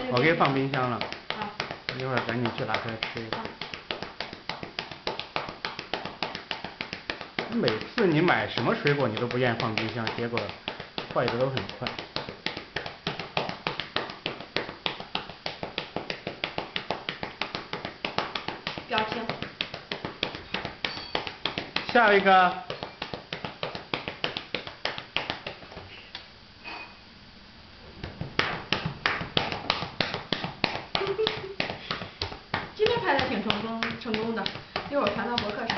我给放冰箱了。 好。 一会儿赶紧去拿出来吃一个。每次你买什么水果你都不愿意放冰箱，结果坏的都很快。 表情。 下一个。 今天拍的挺成功的，一会儿传到博客上。